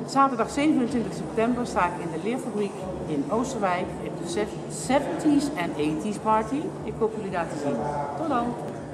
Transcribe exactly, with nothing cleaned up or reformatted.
Zaterdag zevenentwintig september sta ik in de leerfabriek in Oosterwijk. De zeventies en eighties party. Ik hoop jullie daar te zien. Tot dan!